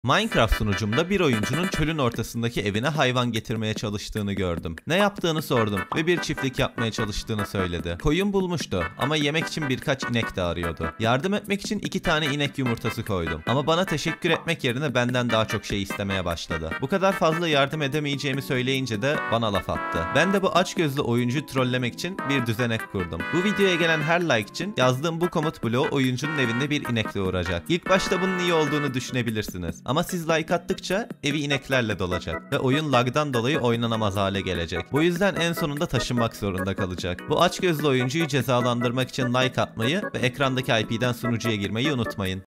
Minecraft sunucumda bir oyuncunun çölün ortasındaki evine hayvan getirmeye çalıştığını gördüm. Ne yaptığını sordum ve bir çiftlik yapmaya çalıştığını söyledi. Koyun bulmuştu ama yemek için birkaç inek de arıyordu. Yardım etmek için 2 tane inek yumurtası koydum. Ama bana teşekkür etmek yerine benden daha çok şey istemeye başladı. Bu kadar fazla yardım edemeyeceğimi söyleyince de bana laf attı. Ben de bu açgözlü oyuncuyu trollemek için bir düzenek kurdum. Bu videoya gelen her like için yazdığım bu komut bloğu oyuncunun evinde bir inekle uğrayacak. İlk başta bunun iyi olduğunu düşünebilirsiniz. Ama siz like attıkça evi ineklerle dolacak ve oyun lagdan dolayı oynanamaz hale gelecek. Bu yüzden en sonunda taşınmak zorunda kalacak. Bu açgözlü oyuncuyu cezalandırmak için like atmayı ve ekrandaki IP'den sunucuya girmeyi unutmayın.